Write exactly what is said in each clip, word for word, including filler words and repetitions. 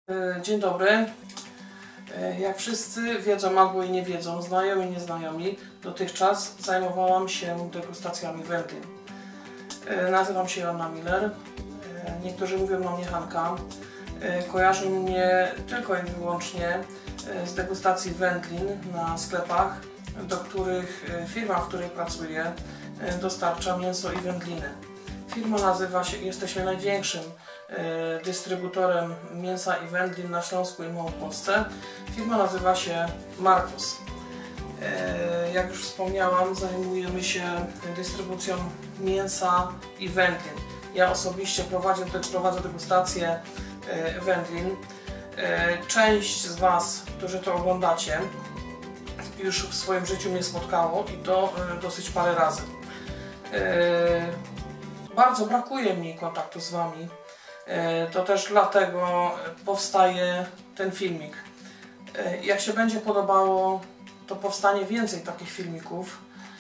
Dzień dobry. Jak wszyscy wiedzą albo i nie wiedzą, znajomi i nieznajomi, dotychczas zajmowałam się degustacjami wędlin. Nazywam się Joanna Miller. Niektórzy mówią na mnie Hanka. Kojarzą mnie tylko i wyłącznie z degustacji wędlin na sklepach, do których firma, w której pracuję, dostarcza mięso i wędliny. Firma nazywa się, jesteśmy największym y, dystrybutorem mięsa i wędlin na Śląsku i Małopolsce. Firma nazywa się Marcos. Y, jak już wspomniałam, zajmujemy się dystrybucją mięsa i wędlin. Ja osobiście prowadzę, prowadzę degustację y, wędlin. Y, część z Was, którzy to oglądacie, już w swoim życiu mnie spotkało i to y, dosyć parę razy. Y, Bardzo brakuje mi kontaktu z Wami, to też dlatego powstaje ten filmik. Jak się będzie podobało, to powstanie więcej takich filmików.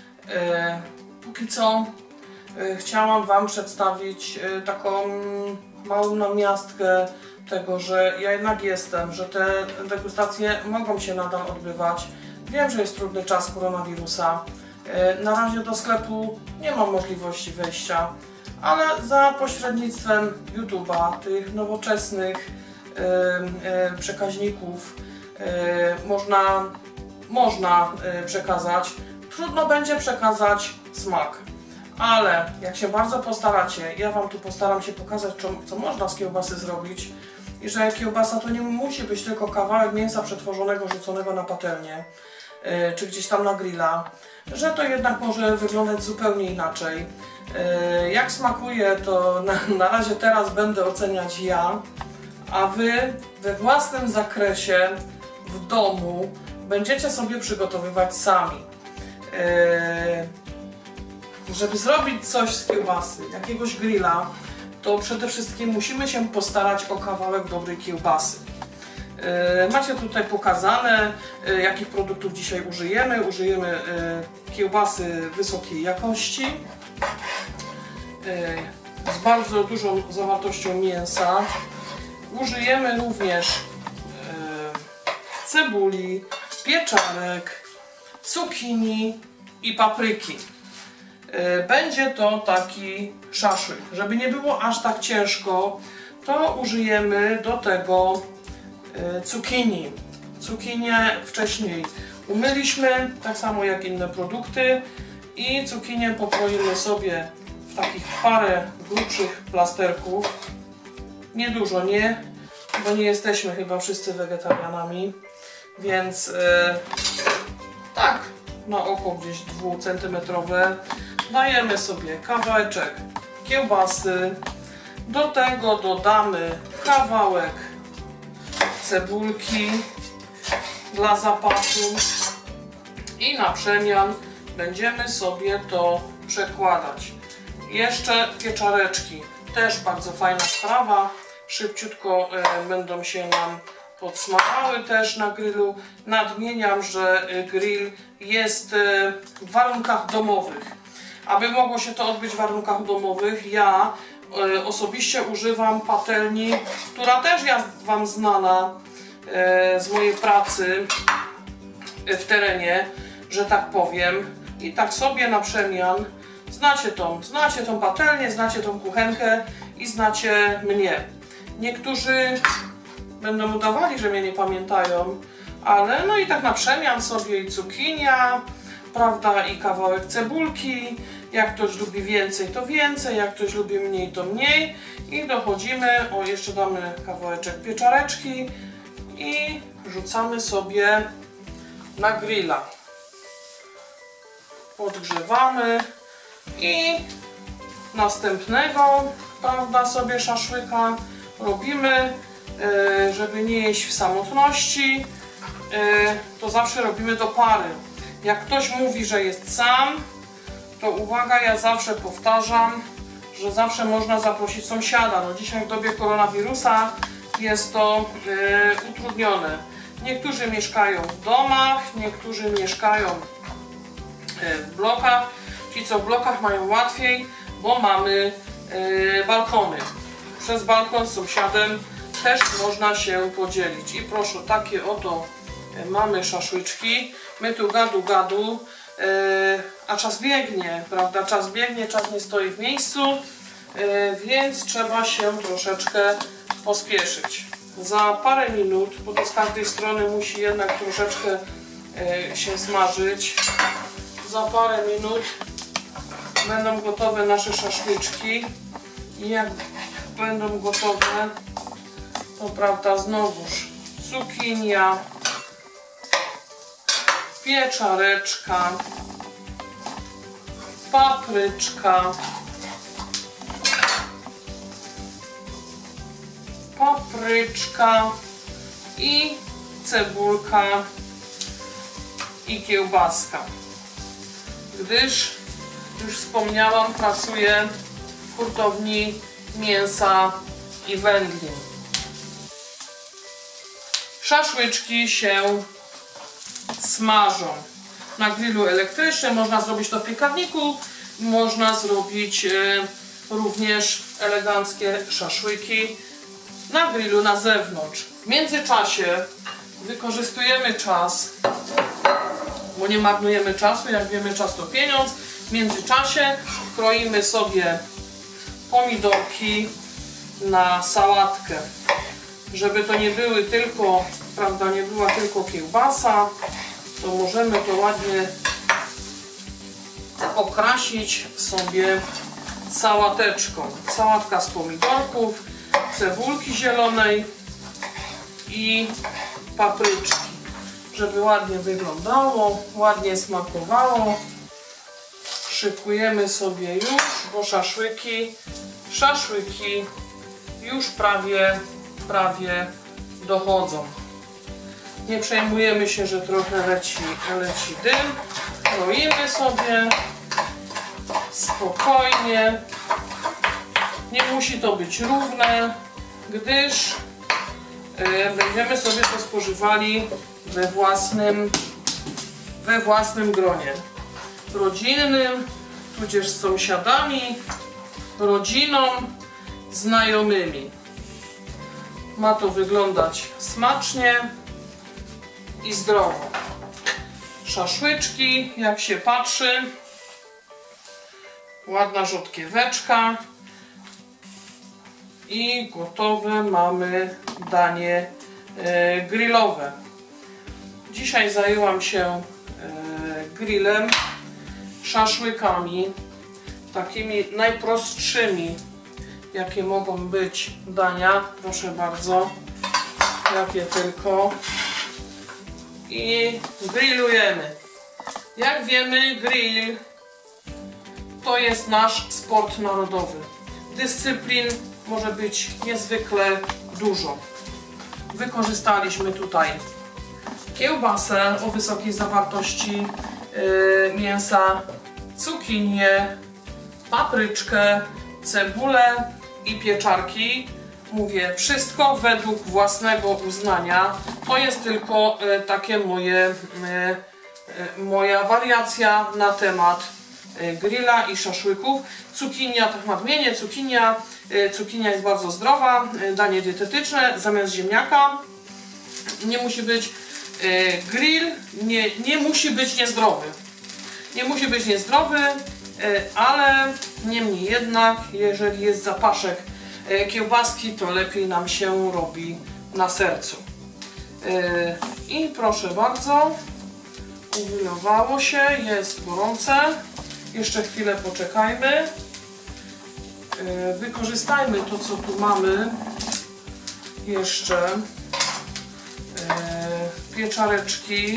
Póki co chciałam Wam przedstawić taką małą namiastkę tego, że ja jednak jestem, że te degustacje mogą się nadal odbywać. Wiem, że jest trudny czas koronawirusa. Na razie do sklepu nie mam możliwości wejścia, ale za pośrednictwem YouTube'a, tych nowoczesnych yy, yy, przekaźników yy, można, można yy, przekazać. Trudno będzie przekazać smak, ale jak się bardzo postaracie, ja Wam tu postaram się pokazać, co, co można z kiełbasy zrobić i że kiełbasa to nie musi być tylko kawałek mięsa przetworzonego, rzuconego na patelnię yy, czy gdzieś tam na grilla, że to jednak może wyglądać zupełnie inaczej. Jak smakuje, to na, na razie teraz będę oceniać ja, a Wy we własnym zakresie w domu będziecie sobie przygotowywać sami. Żeby zrobić coś z kiełbasy, jakiegoś grilla, to przede wszystkim musimy się postarać o kawałek dobrej kiełbasy. Macie tutaj pokazane, jakich produktów dzisiaj użyjemy. Użyjemy kiełbasy wysokiej jakości, z bardzo dużą zawartością mięsa. Użyjemy również cebuli, pieczarek, cukinii i papryki. Będzie to taki szaszłyk. Żeby nie było aż tak ciężko, to użyjemy do tego cukinii. Cukinię wcześniej umyliśmy, tak samo jak inne produkty, i cukinię pokroimy sobie w takich parę grubszych plasterków. Nie dużo, nie, bo nie jesteśmy chyba wszyscy wegetarianami, więc yy, tak na oko gdzieś dwucentymetrowe dajemy sobie kawałeczek kiełbasy. Do tego dodamy kawałek cebulki dla zapasu i na przemian będziemy sobie to przekładać. Jeszcze pieczareczki, też bardzo fajna sprawa, szybciutko y, będą się nam podsmażały też na grillu. Nadmieniam, że y, grill jest y, w warunkach domowych. Aby mogło się to odbyć w warunkach domowych, ja y, osobiście używam patelni, która też jest Wam znana y, z mojej pracy y, w terenie, że tak powiem. I tak sobie na przemian znacie tą, znacie tą patelnię, znacie tą kuchenkę i znacie mnie. Niektórzy będą udawali, że mnie nie pamiętają, ale no i tak na przemian sobie i cukinia, prawda, i kawałek cebulki. Jak ktoś lubi więcej, to więcej, jak ktoś lubi mniej, to mniej. I dochodzimy, o, jeszcze damy kawałeczek pieczareczki i rzucamy sobie na grilla. Podgrzewamy i następnego, prawda, sobie szaszłyka robimy, yy, żeby nie jeść w samotności, yy, to zawsze robimy do pary. Jak ktoś mówi, że jest sam, to uwaga, ja zawsze powtarzam, że zawsze można zaprosić sąsiada. No dzisiaj w dobie koronawirusa jest to yy, utrudnione. Niektórzy mieszkają w domach, niektórzy mieszkają w blokach. Ci, co w blokach, mają łatwiej, bo mamy yy, balkony. Przez balkon z sąsiadem też można się podzielić. I proszę, takie oto mamy szaszłyczki. My tu gadu gadu, yy, a czas biegnie, prawda? Czas biegnie, czas nie stoi w miejscu, yy, więc trzeba się troszeczkę pospieszyć. Za parę minut, bo to z każdej strony musi jednak troszeczkę yy, się smażyć. Za parę minut będą gotowe nasze szaszłyczki i jak będą gotowe, to prawda, znowuż cukinia, pieczareczka, papryczka, papryczka i cebulka i kiełbaska. Gdyż, już wspomniałam, pracuję w hurtowni mięsa i wędlin. Szaszłyczki się smażą na grillu elektrycznym, można zrobić to w piekarniku, można zrobić e, również eleganckie szaszłyki na grillu na zewnątrz. W międzyczasie wykorzystujemy czas, bo nie marnujemy czasu, jak wiemy, czas to pieniądz. W międzyczasie kroimy sobie pomidorki na sałatkę, żeby to nie były tylko, prawda, nie była tylko kiełbasa, to możemy to ładnie okrasić sobie sałateczką. Sałatka z pomidorków, cebulki zielonej i papryczki, żeby ładnie wyglądało, ładnie smakowało. Szykujemy sobie już, bo szaszłyki, szaszłyki już prawie, prawie dochodzą. Nie przejmujemy się, że trochę leci, leci dym. Kroimy sobie spokojnie. Nie musi to być równe, gdyż yy, będziemy sobie to spożywali we własnym, we własnym gronie rodzinnym, tudzież z sąsiadami, rodziną, znajomymi. Ma to wyglądać smacznie i zdrowo. Szaszłyczki, jak się patrzy, ładna rzodkieweczka i gotowe mamy danie e, grillowe. Dzisiaj zajęłam się e, grillem, szaszłykami, takimi najprostszymi, jakie mogą być dania. Proszę bardzo, jakie tylko. I grillujemy. Jak wiemy, grill to jest nasz sport narodowy. Dyscyplin może być niezwykle dużo. Wykorzystaliśmy tutaj kiełbasę o wysokiej zawartości yy, mięsa, cukinię, papryczkę, cebulę i pieczarki. Mówię, wszystko według własnego uznania. To jest tylko y, takie moje, y, y, moja wariacja na temat y, grilla i szaszłyków. Cukinia, tak nadmienię, cukinia, y, cukinia jest bardzo zdrowa, y, danie dietetyczne zamiast ziemniaka. Nie musi być y, grill, nie, nie musi być niezdrowy. Nie musi być niezdrowy, y, ale niemniej jednak, jeżeli jest zapaszek kiełbaski, to lepiej nam się robi na sercu. I proszę bardzo, ugrillowało się, jest gorące. Jeszcze chwilę poczekajmy. Wykorzystajmy to, co tu mamy. Jeszcze pieczareczki.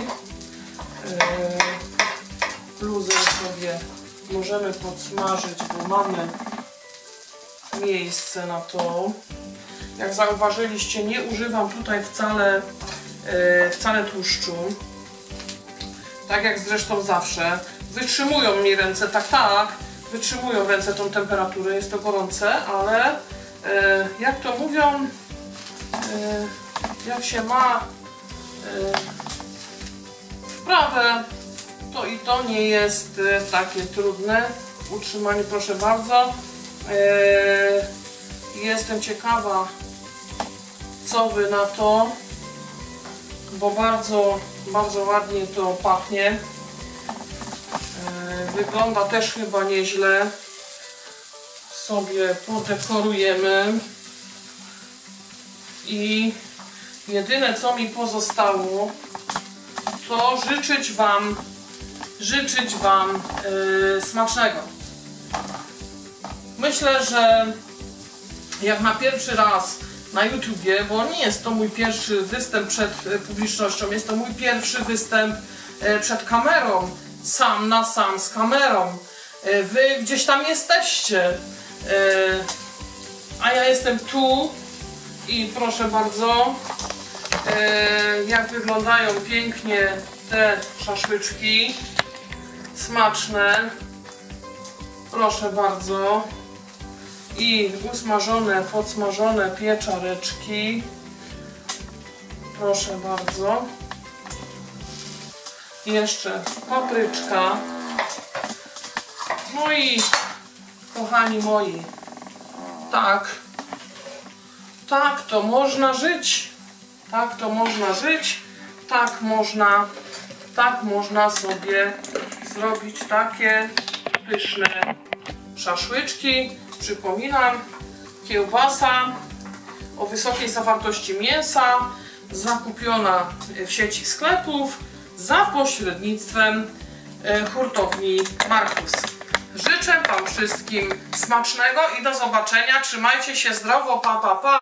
Luzem sobie możemy podsmażyć, bo mamy miejsce na to. Jak zauważyliście, nie używam tutaj wcale, yy, wcale tłuszczu. Tak jak zresztą zawsze. Wytrzymują mi ręce, tak, tak. Wytrzymują ręce tą temperaturę, jest to gorące, ale yy, jak to mówią, yy, jak się ma yy, wprawę, to i to nie jest yy, takie trudne w utrzymaniu, proszę bardzo. Jestem ciekawa, Co wy na to? Bo bardzo, bardzo ładnie to pachnie. Wygląda też chyba nieźle. Sobie podekorujemy. I jedyne co mi pozostało, to życzyć Wam, życzyć Wam yy, smacznego. Myślę, że jak na pierwszy raz na YouTubie, bo nie jest to mój pierwszy występ przed publicznością, jest to mój pierwszy występ przed kamerą, sam na sam z kamerą. Wy gdzieś tam jesteście, a ja jestem tu i proszę bardzo, jak wyglądają pięknie te szaszłyczki, smaczne, proszę bardzo. I usmażone, podsmażone pieczareczki. Proszę bardzo. I jeszcze papryczka. No i kochani moi, tak, tak to można żyć. Tak to można żyć. Tak można, tak można sobie zrobić takie pyszne szaszłyczki. Przypominam, kiełbasa o wysokiej zawartości mięsa, zakupiona w sieci sklepów za pośrednictwem hurtowni Markus. Życzę Wam wszystkim smacznego i do zobaczenia. Trzymajcie się zdrowo, pa, pa, pa.